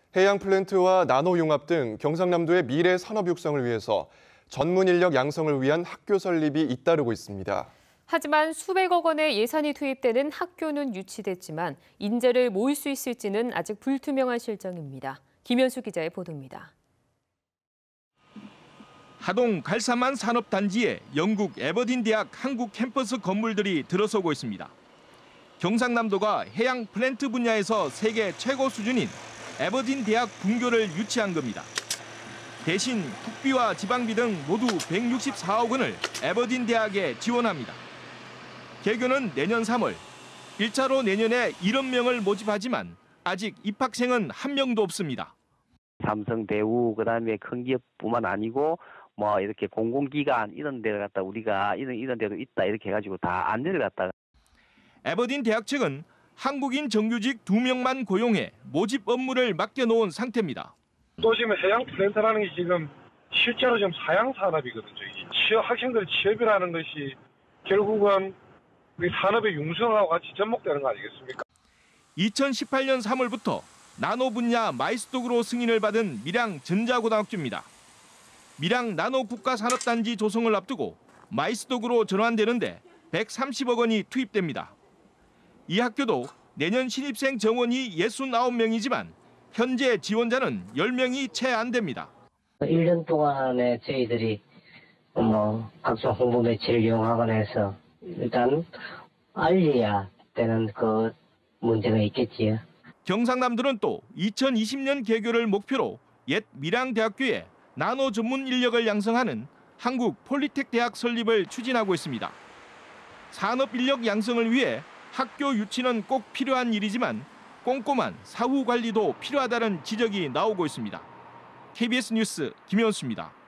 해양 플랜트와 나노 융합 등 경상남도의 미래 산업 육성을 위해서 전문 인력 양성을 위한 학교 설립이 잇따르고 있습니다. 하지만 수백억 원의 예산이 투입되는 학교는 유치됐지만 인재를 모을 수 있을지는 아직 불투명한 실정입니다. 김현수 기자의 보도입니다. 하동 갈사만 산업단지에 영국 에버딘 대학 한국 캠퍼스 건물들이 들어서고 있습니다. 경상남도가 해양 플랜트 분야에서 세계 최고 수준인 에버딘 대학 분교를 유치한 겁니다. 대신 국비와 지방비 등 모두 164억 원을 에버딘 대학에 지원합니다. 개교는 내년 3월, 1차로 내년에 1억 명을 모집하지만 아직 입학생은 한 명도 없습니다. 삼성, 대우, 그다음에 큰 기업뿐만 아니고 뭐 이렇게 공공기관 이런 데를 갖다 우리가 이런 데도 있다 이렇게 해가지고 다 안 내려갔다가. 에버딘 대학 측은 한국인 정규직 2명만 고용해 모집 업무를 맡겨놓은 상태입니다. 또 지금 해양 플랜트라는 게 지금 실제로 지금 사양 산업이거든요. 학생들 취업이라는 것이 결국은 우리 산업의 융성하고 같이 접목되는 거 아니겠습니까? 2018년 3월부터 나노 분야 마이스톡으로 승인을 받은 밀양 전자고등학교입니다. 밀양 나노 국가산업단지 조성을 앞두고 마이스톡으로 전환되는데 130억 원이 투입됩니다. 이 학교도 내년 신입생 정원이 69명이지만 현재 지원자는 10명이 채 안 됩니다. 1년 동안에 저희들이 각종 홍보 매체를 이용하거나 해서 일단 알려야 되는 그 문제가 있겠지요. 경상남도는 또 2020년 개교를 목표로 옛 밀양대학교에 나노 전문 인력을 양성하는 한국 폴리텍 대학 설립을 추진하고 있습니다. 산업 인력 양성을 위해 학교 유치는 꼭 필요한 일이지만 꼼꼼한 사후 관리도 필요하다는 지적이 나오고 있습니다. KBS 뉴스 김현수입니다.